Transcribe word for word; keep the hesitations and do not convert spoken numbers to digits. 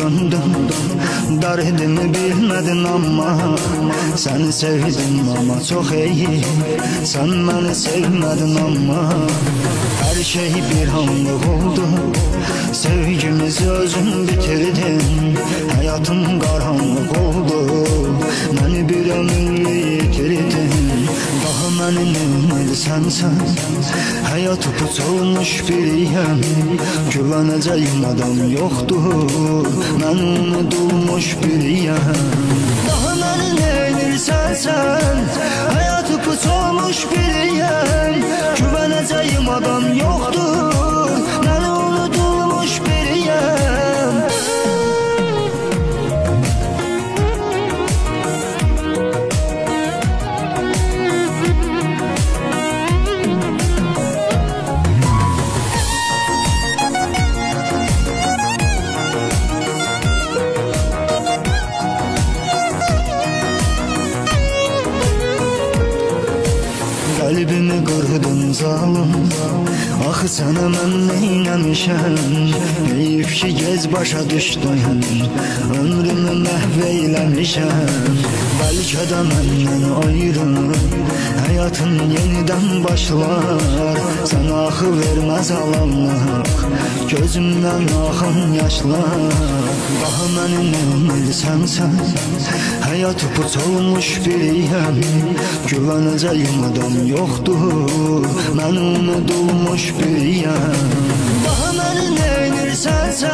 döndüm. Derdimi bilmedin ama seni sevdim ama çok iyi. Sen beni sevmedin ama her şey bir anlık oldu. Sevgimizi özün bitirdin. Hayatım karanlık oldu. Beni bir ömür yitirdin. Daha beni neyirsən sen? Hayatı puç olmuş biriyəm. Güveneceğim adam yoktur. Ben unutulmuş biriyəm. Daha beni neyirsən sen? Hayatı puç olmuş biriyəm. Güveneceğim adam yoktur. Ben unutulmuş biriyəm. Kalbimi kırdın zalim. Axı sana mən neyləmişəm? Heyif ki gez başa düşdün. Ömrümü məhv eyləmişəm. Bəlkə də məndən ayrı hayatın yeniden başlar. Sən axı verməz alanlıq, gözümdən axın yaşlar. Daha məni neyirsən sən? Hayatı puç olmuş biriyəm. Güveneceğim adam yoktur. Ben unutulmuş biriyəm. Daha məni neyirsən sən?